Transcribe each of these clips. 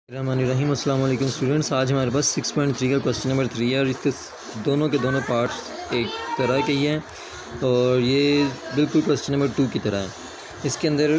रहीम अस्सलाम वालेकुम स्टूडेंट्स। आज हमारे पास 6.3 का क्वेश्चन नंबर 3 है और इसके दोनों के दोनों पार्ट्स एक तरह के ही हैं और ये बिल्कुल क्वेश्चन नंबर 2 की तरह है। इसके अंदर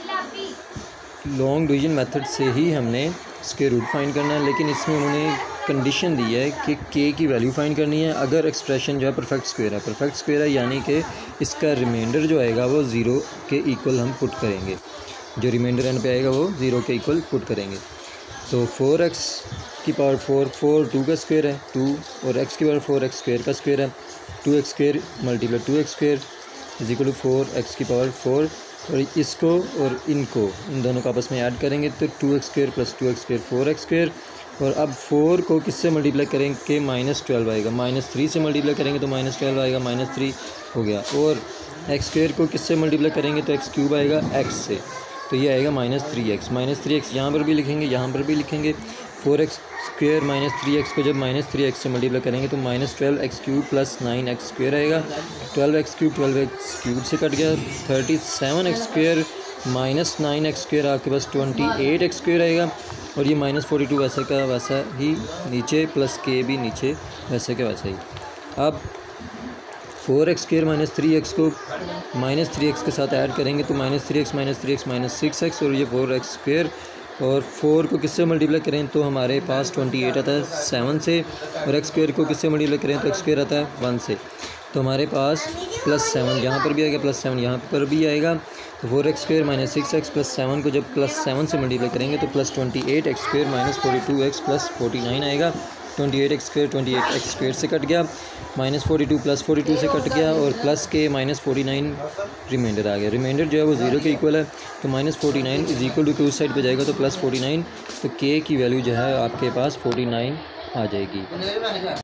लॉन्ग डिवीजन मेथड से ही हमने स्क्वायर रूट फाइंड करना है, लेकिन इसमें उन्होंने कंडीशन दी है कि के की वैल्यू फाइंड करनी है अगर एक्सप्रेशन जो है परफेक्ट स्क्वायर है, यानी कि इसका रिमाइंडर जो आएगा वो ज़ीरो के इक्वल हम पुट करेंगे। जो रिमाइंडर एंड पे आएगा वो ज़ीरो के इक्वल पुट करेंगे। तो 4x की पावर 4 2 का स्क्वायर है 2 और x की पावर 4x स्क्वायर का स्क्वायर है 2x square multiply 2x square is equal to 4x की पावर 4 और इसको और इनको इन दोनों को आपस में ऐड करेंगे तो 2x square plus 2x square 4x square. और अब 4 को किससे मल्टीप्लाई करेंगे -12 आएगा, -3 से मल्टीप्लाई करेंगे तो -12 आएगा, -3 हो गया। और x स्क्वायर को किससे मल्टीप्लाई करेंगे तो x क्यूब आएगा x से, तो ये आएगा -3x यहाँ पर भी लिखेंगे यहाँ पर भी लिखेंगे। 4x स्क्वायर -3x को जब -3x से मल्टीप्लाई करेंगे तो -12x cube plus 9x square आएगा। 12x क्यूब से कट गया। 37x square minus 9x square आपके पास 28x स्क्वायर आएगा। और ये -42 वैसे का वैसा ही नीचे प्लस के भी नीचे वैसे का वैसा ही। अब 4x स्क्वायर -3x को -3x के साथ ऐड करेंगे तो -3x -6x और ये 4x स्क्वायर। और 4 को किससे मल्टीप्लाई करें तो हमारे पास 28 आता है 7 से, और x स्क्वायर को किससे मल्टीप्लाई करें तो x स्क्वायर आता है 1 से। तो हमारे पास +7 यहाँ पर भी आएगा, +7 यहाँ पर भी आएगा। तो 4x स्क्वायर -6x प्लस 7 को जब +7 से मल्टीप्लाई करेंगे तो +28x स्क्वायर -42x प्लस 49 आएगा। 28x स्क्वायर से कट गया, -42 प्लस 42 से कट गया और प्लस के -49 रिमाइंडर आ गया। रिमाइंडर जो है वो ज़ीरो के इक्वल है, तो -49 इज इक्वल टू उस साइड पे जाएगा तो +49, तो के की वैल्यू जो है आपके पास 49 आ जाएगी।